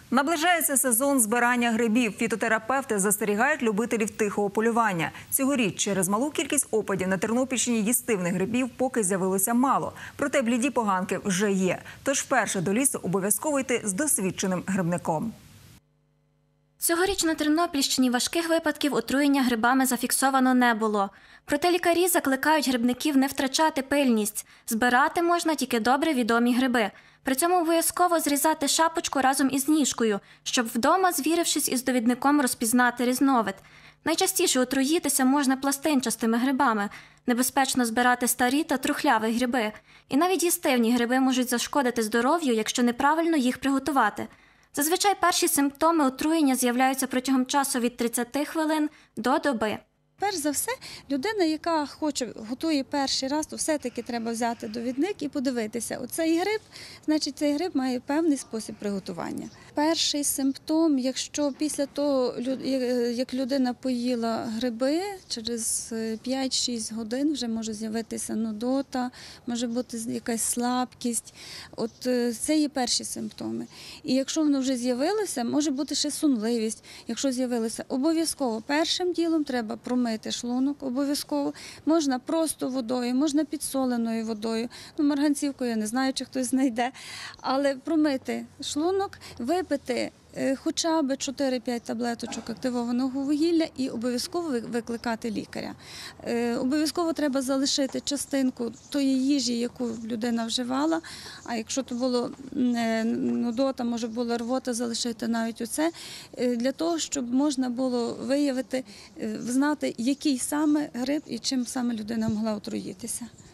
Наближається сезон збирання грибів. Фітотерапевти застерігають любителів тихого полювання. Цьогоріч через малу кількість опадів на Тернопільщині їстивних грибів поки з'явилося мало. Проте бліді поганки вже є. Тож вперше до лісу обов'язково йти з досвідченим грибником. Цьогоріч на Тернопільщині важких випадків отруєння грибами зафіксовано не було. Проте лікарі закликають грибників не втрачати пильність. Збирати можна тільки добре відомі гриби. При цьому обов'язково зрізати шапочку разом із ніжкою, щоб вдома, звірившись із довідником, розпізнати різновид. Найчастіше отруїтися можна пластинчастими грибами. Небезпечно збирати старі та трухляві гриби. І навіть їстивні гриби можуть зашкодити здоров'ю, якщо неправильно їх приготувати. Зазвичай перші симптоми отруєння з'являються протягом часу від 30 хвилин до доби. Перш за все, людина, яка готує перший раз, то все-таки треба взяти довідник і подивитися. Оцей гриб, значить, цей гриб має певний спосіб приготування. Перший симптом, якщо після того, як людина поїла гриби, через 5-6 годин вже може з'явитися нудота, може бути якась слабкість. От це є перші симптоми. І якщо воно вже з'явилося, може бути ще сонливість. Якщо з'явилося, обов'язково першим ділом треба промити шлунок, обов'язково. Можна просто водою, можна підсоленою водою. Марганцівкою, я не знаю, чи хтось знайде. Але промити шлунок, випити хоча б 4-5 таблеточок активованого вугілля і обов'язково викликати лікаря. Обов'язково треба залишити частинку тої їжі, яку людина вживала, а якщо то було нудота, може була рвота, залишити навіть оце, для того, щоб можна було виявити, знати, який саме гриб і чим саме людина могла отруїтися.